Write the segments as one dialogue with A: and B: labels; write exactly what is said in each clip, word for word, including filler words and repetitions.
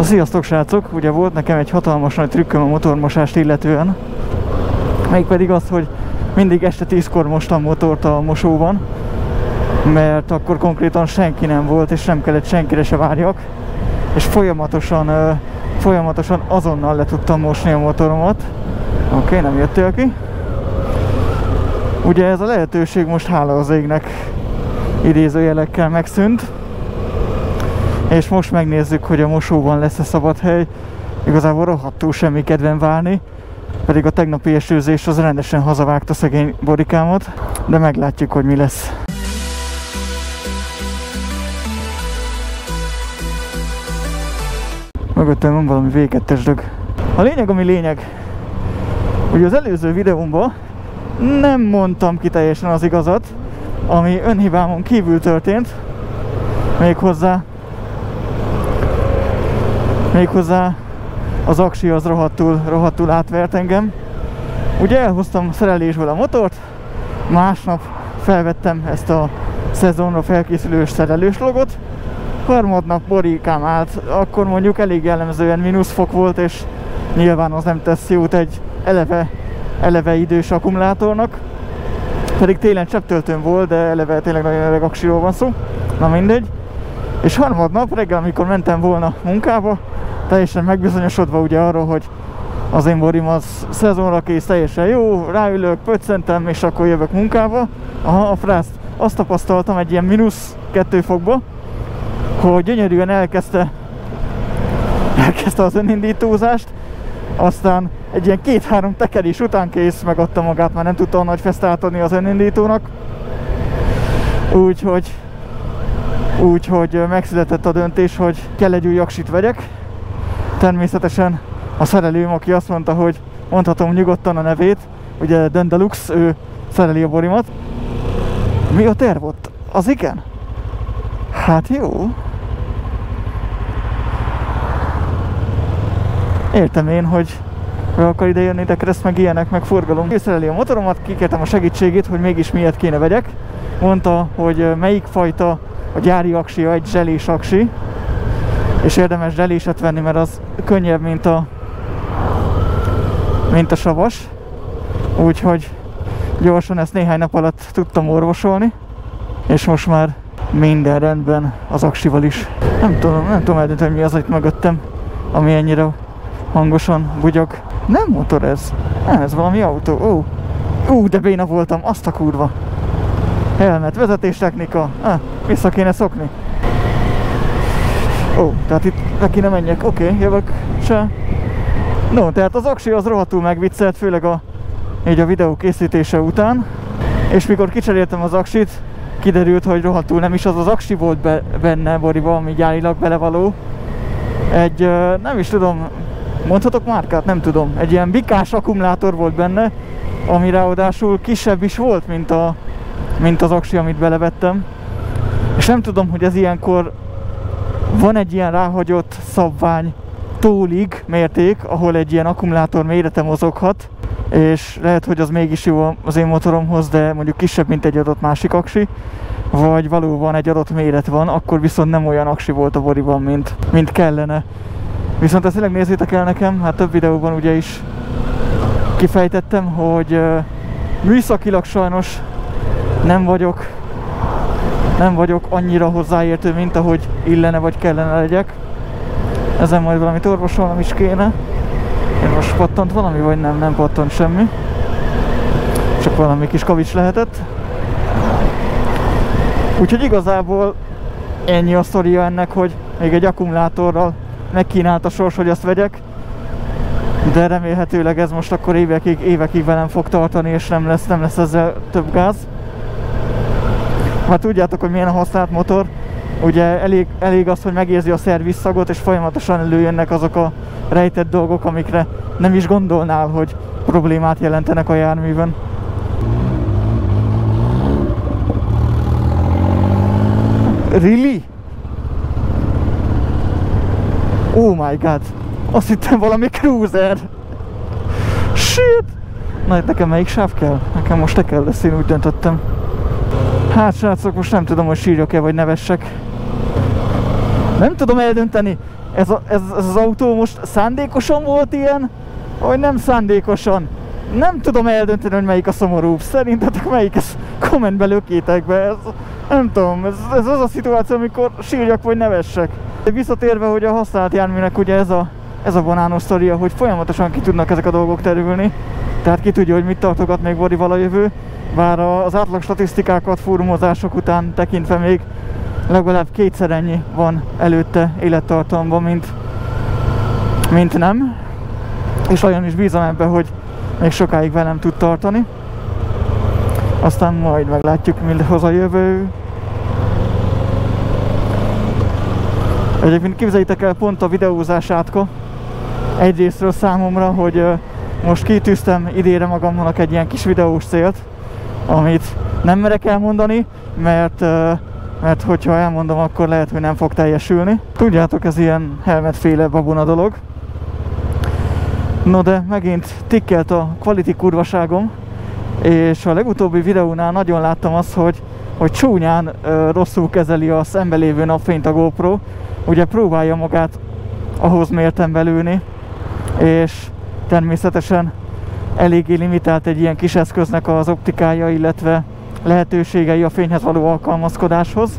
A: Na sziasztok srácok! Ugye volt nekem egy hatalmas nagy trükköm a motormosást illetően. Mégpedig az, hogy mindig este tízkor mostam motort a mosóban, mert akkor konkrétan senki nem volt, és nem kellett senkire se várjak. És folyamatosan, uh, folyamatosan azonnal le tudtam mosni a motoromat. Oké, okay, nem jöttél ki. Ugye ez a lehetőség most hála az égnek idézőjelekkel megszűnt. És most megnézzük, hogy a mosóban lesz-e szabad hely. Igazából rohadtul semmi kedvem várni, pedig a tegnapi esőzés az rendesen hazavágta szegény borikámat, de meglátjuk, hogy mi lesz. Mögöttem van valami vé kettes dög. A lényeg, ami lényeg. Ugye az előző videómban nem mondtam ki teljesen az igazat, ami önhibámon kívül történt, méghozzá Méghozzá az aksi az rohadtul, rohadtul átvert engem. Ugye elhoztam szerelésből a motort, másnap felvettem ezt a szezonra felkészülős szerelős logot, harmadnap borikám állt, akkor mondjuk elég jellemzően mínusz fok volt, és nyilván az nem tesz jót egy eleve, eleve idős akkumulátornak, pedig télen csepptöltőn volt, de eleve tényleg nagyon öreg aksiról van szó, na mindegy. És harmadnap reggel, amikor mentem volna munkába, teljesen megbizonyosodva ugye arról, hogy az én borim az szezonra kész, teljesen jó, ráülök, pöccentem, és akkor jövök munkába. Aha, a frászt azt tapasztaltam egy ilyen mínusz kettő fokba, hogy gyönyörűen elkezdte, elkezdte az önindítózást, aztán egy ilyen két-három tekerés után kész, megadta magát, már nem tudta a nagy feszt átadni az önindítónak. Úgyhogy Úgyhogy megszületett a döntés, hogy kell egy új aksit vegyek. Természetesen a szerelőm, aki azt mondta, hogy mondhatom nyugodtan a nevét, ugye Dendalux, ő szereli a borimat. Mi a terv ott? Az igen? Hát jó. Értem én, hogy be akar ide jönni, de kereszt meg ilyenek, meg forgalom. Ő szereli a motoromat, kikértem a segítségét, hogy mégis miért kéne vegyek. Mondta, hogy melyik fajta a gyári aksia egy zselés aksi, és érdemes zseléset venni, mert az könnyebb, mint a, mint a savas. Úgyhogy gyorsan ezt néhány nap alatt tudtam orvosolni, és most már minden rendben az aksival is. Nem tudom, nem tudom eldönteni, hogy mi az itt mögöttem, ami ennyire hangosan bugyog. Nem motor ez, nem, ez valami autó. Ó, Ú, de béna voltam, azt a kurva. Helmet, vezetéstechnika, ah, vissza kéne szokni. Ó, tehát itt neki nem menjek, oké, okay, jövök se. No, tehát az aksi az rohadtul megviccelt, főleg a, így a videó készítése után. És mikor kicseréltem az aksit, kiderült, hogy rohadtul nem is az az aksi volt be, benne boriba, ami gyárilag belevaló. Egy, nem is tudom, mondhatok márkát? Nem tudom. Egy ilyen bikás akkumulátor volt benne, ami ráadásul kisebb is volt, mint a mint az aksi, amit belevettem. És nem tudom, hogy ez ilyenkor van egy ilyen ráhagyott szabvány tólig mérték, ahol egy ilyen akkumulátor mérete mozoghat, és lehet, hogy az mégis jó az én motoromhoz, de mondjuk kisebb, mint egy adott másik aksi, vagy valóban egy adott méret van, akkor viszont nem olyan aksi volt a boriban, mint, mint kellene. Viszont ezt tényleg nézzétek el nekem, hát több videóban ugye is kifejtettem, hogy uh, műszakilag sajnos Nem vagyok, nem vagyok annyira hozzáértő, mint ahogy illene vagy kellene legyek. Ezen majd valamit orvosolnom is kéne. Én most pattant valami, vagy nem? Nem pattant semmi. Csak valami kis kavics lehetett. Úgyhogy igazából ennyi a sztoria ennek, hogy még egy akkumulátorral megkínált a sors, hogy azt vegyek. De remélhetőleg ez most akkor évekig, évekig velem fog tartani, és nem lesz, nem lesz ezzel több gáz. Hát tudjátok, hogy milyen a használt motor. Ugye elég, elég az, hogy megérzi a szervisszagot, és folyamatosan előjönnek azok a rejtett dolgok, amikre nem is gondolnál, hogy problémát jelentenek a járművön. Really? Oh my god! Azt hittem valami cruiser! Shit! Na itt nekem melyik sáv kell? Nekem most te kell lesz, én úgy döntöttem. Hát srácok, most nem tudom, hogy sírjak-e vagy nevessek. Nem tudom eldönteni. ez, a, ez, ez az autó most szándékosan volt ilyen, vagy nem szándékosan? Nem tudom eldönteni, hogy melyik a szomorúbb. Szerintetek melyik? Ezt kommentbe lökjétek be. Ez, nem tudom, ez, ez az a szituáció, amikor sírjak vagy nevessek. Visszatérve, hogy a használt járműnek ugye ez a, ez a banános sztoria, hogy folyamatosan ki tudnak ezek a dolgok terülni. Tehát ki tudja, hogy mit tartogat még Bodival a jövő. Bár az átlag statisztikákat fórumozások után tekintve még legalább kétszer ennyi van előtte élettartamban, mint, mint nem. És olyan is bízom ebben, hogy még sokáig velem tud tartani. Aztán majd meglátjuk, mi hoz a jövő. Egyébként képzeljétek el pont a videózás átka egyrésztről számomra, hogy most kitűztem idénre magamnak egy ilyen kis videós célt, amit nem merek elmondani, mert, mert hogyha elmondom, akkor lehet, hogy nem fog teljesülni. Tudjátok, ez ilyen helmetféle babona dolog. No de megint tikkelt a quality kurvaságom, és a legutóbbi videónál nagyon láttam azt, hogy, hogy csúnyán ö, rosszul kezeli a szembe lévő napfényt a GoPro. Ugye próbálja magát ahhoz mérten belülni, és természetesen eléggé limitált egy ilyen kis eszköznek az optikája, illetve lehetőségei a fényhez való alkalmazkodáshoz.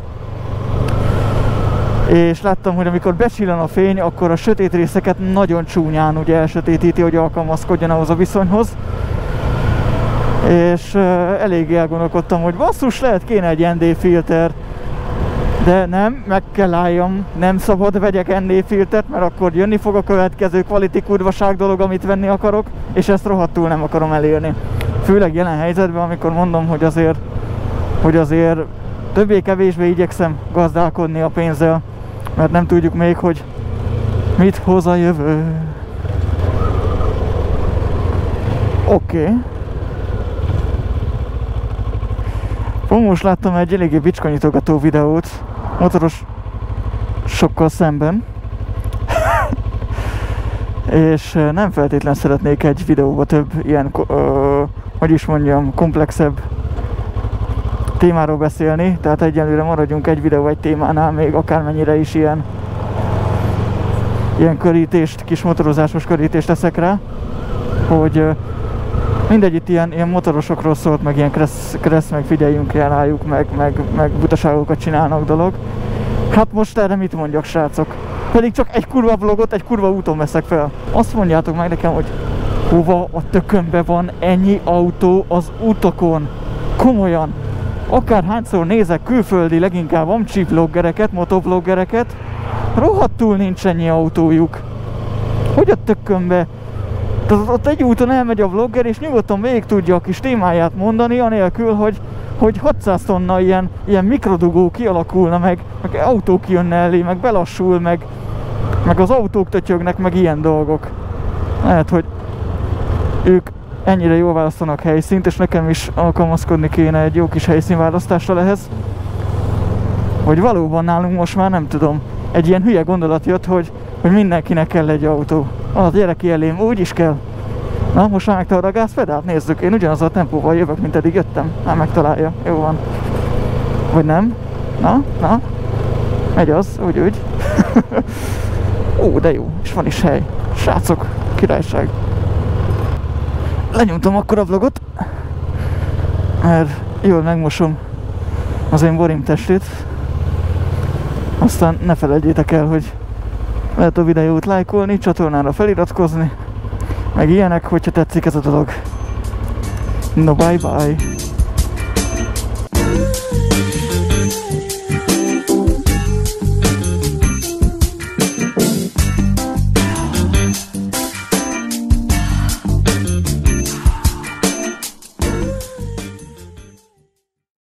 A: És láttam, hogy amikor becsillan a fény, akkor a sötét részeket nagyon csúnyán ugye elsötétíti, hogy alkalmazkodjon ahhoz a viszonyhoz. És uh, eléggé elgondolkodtam, hogy basszus, lehet kéne egy en dé filter, de nem, meg kell álljam, nem szabad vegyek en dé filtert, mert akkor jönni fog a következő quality kurvaság dolog, amit venni akarok, és ezt rohadtul nem akarom elérni. Főleg jelen helyzetben, amikor mondom, hogy azért, hogy azért többé-kevésbé igyekszem gazdálkodni a pénzzel, mert nem tudjuk még, hogy mit hoz a jövő. Oké. Okay. Most láttam egy eléggé bicskanyitogató videót motoros sokkal szemben. És nem feltétlen szeretnék egy videóba több ilyen, ö, hogy is mondjam, komplexebb témáról beszélni, tehát egyelőre maradjunk egy videó egy témánál, még akármennyire is ilyen ilyen körítést, kis motorozásos körítést teszek rá, hogy mindegy, itt ilyen, ilyen motorosokról szólt, meg ilyen kressz, kressz meg figyeljünk el rájuk, meg, meg, meg butaságokat csinálnak dolog. Hát most erre mit mondjak, srácok? Pedig csak egy kurva vlogot, egy kurva úton veszek fel. Azt mondjátok meg nekem, hogy hova a tökönbe van ennyi autó az utakon? Komolyan! Akárhányszor nézek külföldi, leginkább amcsi vloggereket, motovloggereket, rohadtul nincs ennyi autójuk. Hogy a tökönbe? Tehát ott egy úton elmegy a vlogger, és nyugodtan végig tudja a kis témáját mondani, anélkül, hogy, hogy hatszáz tonna ilyen, ilyen mikrodugó kialakulna, meg, meg autók jönne elé, meg belassul, meg, meg az autók tötyögnek, meg ilyen dolgok. Lehet, hogy ők ennyire jól választanak helyszínt, és nekem is alkalmazkodni kéne egy jó kis helyszínválasztásra ehhez. Hogy valóban nálunk most már nem tudom, egy ilyen hülye gondolat jött, hogy, hogy mindenkinek kell egy autó. A gyereki elém úgy is kell. Na, most már megtalálod a gázpedált? Nézzük, én ugyanazzal a tempóval jövök, mint eddig jöttem. Már megtalálja, jó van. Vagy nem? Na, na. Megy az, úgy, úgy. Ó, de jó, és van is hely. Srácok, királyság. Lenyomtam akkor a vlogot, mert jól megmosom az én borim testét. Aztán ne felejtjétek el, hogy lehet a videót lájkolni, csatornára feliratkozni, meg ilyenek, hogyha tetszik ez a dolog. No, bye bye!